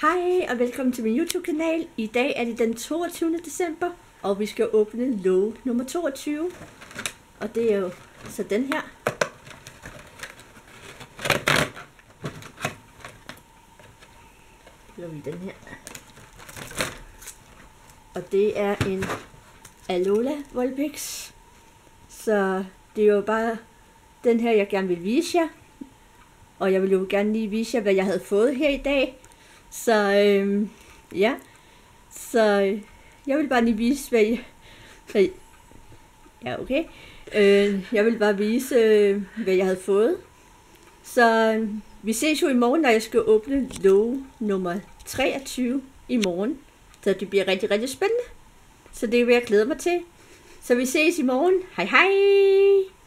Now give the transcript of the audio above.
Hej og velkommen til min YouTube-kanal. I dag er det den 22. december, og vi skal åbne låge nummer 22. Og det er jo så den her. Lukker vi den her. Og det er en Alola Vulpix. Så det er jo bare den her, jeg gerne vil vise jer. Og jeg vil jo gerne lige vise jer, hvad jeg havde fået her i dag. Så ja, så jeg vil bare lige vise, hvad ja, okay. Jeg vil bare vise, hvad jeg havde fået. Så vi ses jo i morgen, når jeg skal åbne låge nummer 23 i morgen. Så det bliver rigtig, rigtig spændende. Så det vil jeg glæde mig til. Så vi ses i morgen. Hej hej!